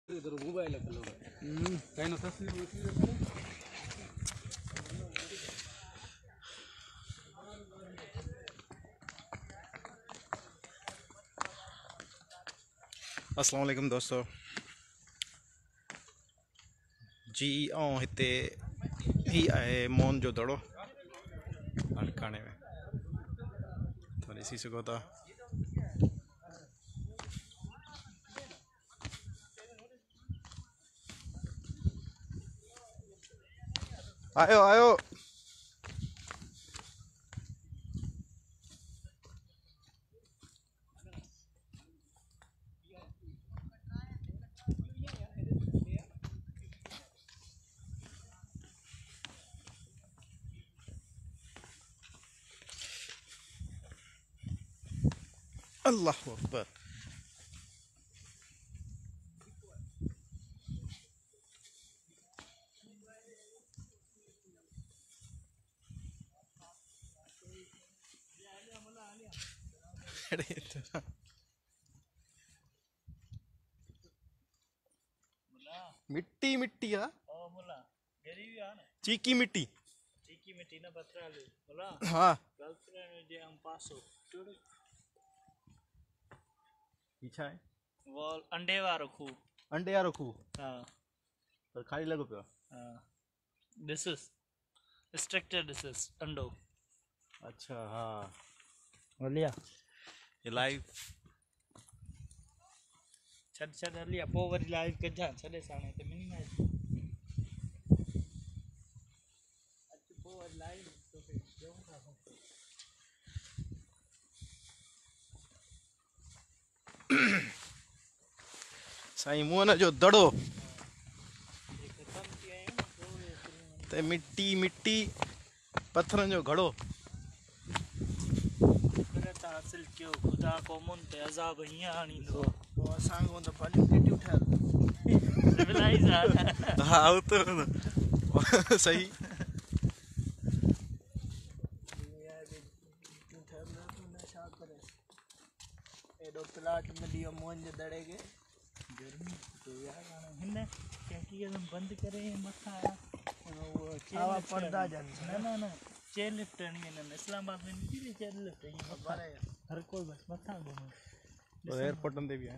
इधर मोबाइल है कलर कहीं ना तस्वीर अस्सलाम वालेकुम दोस्तों जी ऐं हिते ही आहे मोहनजो दड़ो अड़काणे में तो ॾिसी सघो था। आयो आयो अल्लाह अकबर। मिट्टी मिट्टी है चीकी मिट्टी ना पत्रालू बोला हाँ गर्लफ्रेंड जे हम पासो टुड़ पीछा है वो अंडे वारो खूब अंडे यारो खूह हां पर खाली लगो पियो। हां this is structure this is अंडो अच्छा हाँ बोलिया ये लाइव छड छड हलिया पो वरी लाइव कजा छडे साणे ते मिनिमाइज अच्छा पो वरी लाइव तो के जो था साईं मोहन जो दड़ो ते मिट्टी मिट्टी पत्थरन जो घड़ो हासिल क्यों खुदा कौमुन ते अजाब हिया आनी दो वो सांगो तो पाली केटी उठा सिविलाइज आ हाँ वो तो सही एडो प्लाट मिलियो मोहनजो दड़े के गर्मी तो यार हिन क्या बंद करे मथा वो हवा पर्दा जन ना ना चेयर लिफ्ट नहीं है ना इस्लामाबाद में नहीं चेयर लिफ्ट है ये हर कोई बस मथा घूमे तो एयरपोर्ट अंदर भी है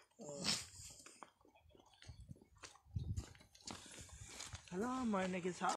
हेलो मैंने के साथ